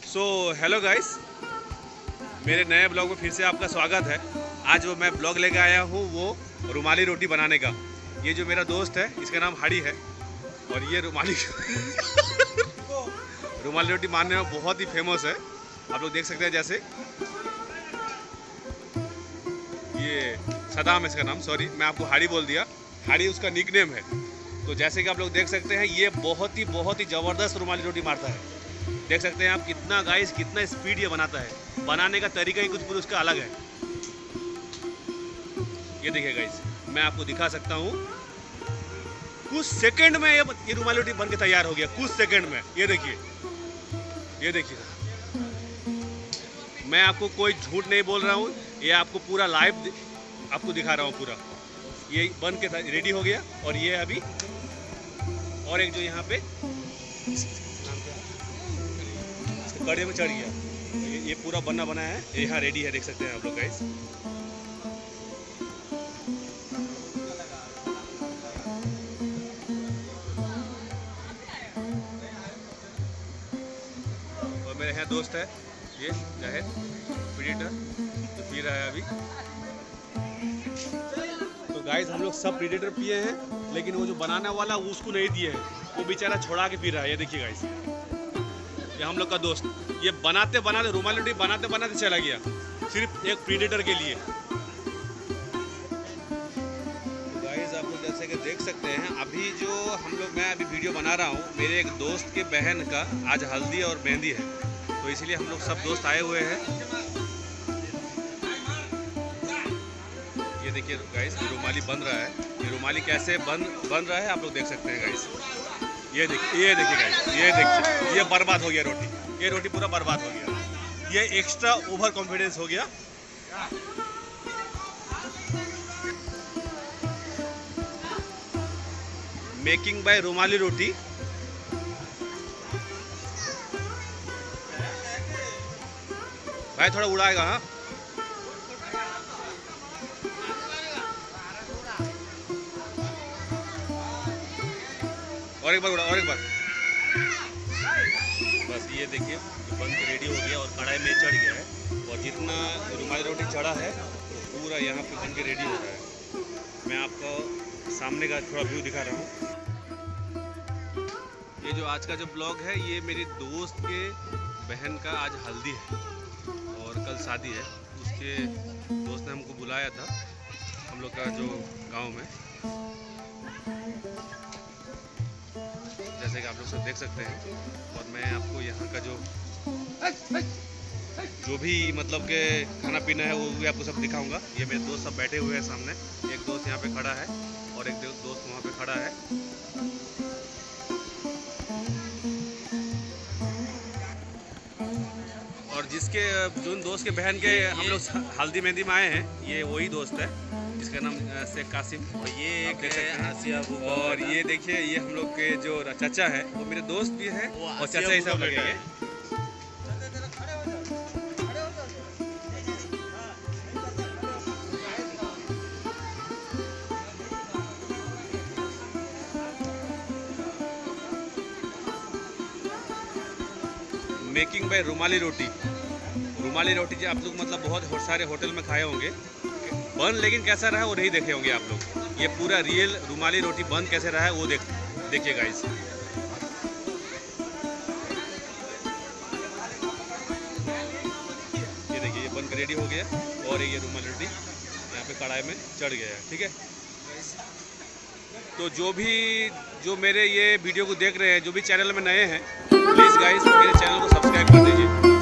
So hello guys, मेरे नए blog में फिर से आपका स्वागत है। आज वो मैं ब्लॉग लेके आया हूँ वो रुमाली रोटी बनाने का। ये जो मेरा दोस्त है इसका नाम हाड़ी है और ये रुमाली रुमाली रोटी बनाने में बहुत ही फेमस है। आप लोग देख सकते हैं, जैसे ये सदाम है इसका नाम, सॉरी मैं आपको हाड़ी बोल दिया, हाड़ी उसका निकनेम है। तो जैसे कि आप लोग देख सकते हैं ये बहुत ही ज़बरदस्त रुमाली रोटी मारता है। देख सकते हैं आप कितना स्पीड ये बनाता है। बनाने का तरीका ही कुछ पूरा उसका अलग है। ये देखिए गाइस, मैं आपको दिखा सकता हूँ, कुछ सेकंड में ये रुमाली रोटी बन के तैयार हो गया, कुछ सेकंड में। ये देखिए, ये देखिए, मैं आपको कोई झूठ नहीं बोल रहा हूँ, ये आपको पूरा लाइव आपको दिखा रहा हूँ पूरा। ये बन के रेडी हो गया और ये अभी और एक जो यहाँ पे कड़े में चढ़ गया, ये पूरा बनना बना है, यहाँ रेडी है, देख सकते हैं आप लोग गाइस। और मेरे यहाँ दोस्त है ये जाहिद प्रीडेटर, तो पी रहा है अभी। तो गाइस हम लोग सब प्रीडेटर पिए हैं, लेकिन वो जो बनाने वाला उसको नहीं दिए है, वो बेचारा छोड़ा के पी रहा है। ये देखिए गाइस, ये हम लोग का दोस्त, ये बनाते बनाते रुमाली रोटी बनाते बनाते चला गया, सिर्फ एक प्रीडेटर के लिए। तो गाइस आप लोग जैसे कि देख सकते हैं, अभी जो मैं अभी वीडियो बना रहा हूँ, मेरे एक दोस्त के बहन का आज हल्दी और मेहंदी है, तो इसलिए हम लोग सब दोस्त आए हुए हैं। ये देखिए गाइस, रुमाली बन रहा है। ये रुमाली कैसे बन रहा है आप लोग देख सकते हैं गाइस। ये देखिए गाइस, ये देखिए, ये बर्बाद हो गया रोटी, ये रोटी पूरा बर्बाद हो गया। ये एक्स्ट्रा ओवर कॉन्फिडेंस हो गया। Making by rumali roti. भाई थोड़ा उड़ाएगा, हाँ और एक बार उड़ा, और एक बार। बस ये देखिए, बन के रेडी हो गया और कढ़ाई में चढ़ गया है, और जितना रुमाली रोटी चढ़ा है तो पूरा यहाँ पे बन के रेडी हो रहा है। मैं आपको सामने का थोड़ा व्यू दिखा रहा हूँ। ये जो आज का जो ब्लॉग है, ये मेरे दोस्त के बहन का आज हल्दी है और कल शादी है। उसके दोस्त ने हमको बुलाया था हम लोग का जो गाँव में, जैसे कि आप लोग सब देख सकते हैं। और मैं आपको यहाँ का जो भी मतलब के खाना पीना है वो भी आपको सब दिखाऊंगा। ये मेरे दोस्त सब बैठे हुए हैं सामने, एक दोस्त यहाँ पे खड़ा है और एक दोस्त वहाँ पे खड़ा है। और जिन दोस्त के बहन के हम लोग हल्दी मेहंदी में आए हैं, ये वही दोस्त है जिसका नाम शेख कासिम। और ये एक है, और ये देखिए, ये हम लोग के जो चाचा है वो मेरे दोस्त भी है और चाचा ही सब लगे हैं। मेकिंग बाय रुमाली रोटी। रुमाली रोटी जो आप लोग मतलब बहुत सारे होटल में खाए होंगे, बन लेकिन कैसा रहा है वो नहीं देखे होंगे आप लोग। ये पूरा रियल रुमाली रोटी बन कैसे रहा है वो देखिए गाइस। ये देखिए, ये बन के रेडी हो गया और ये रुमाली रोटी यहाँ पे कढ़ाई में चढ़ गया है, ठीक है। तो जो मेरे ये वीडियो को देख रहे हैं, जो भी चैनल में नए हैं, प्लीज़ गाइस मेरे चैनल को सब्सक्राइब कर दीजिए।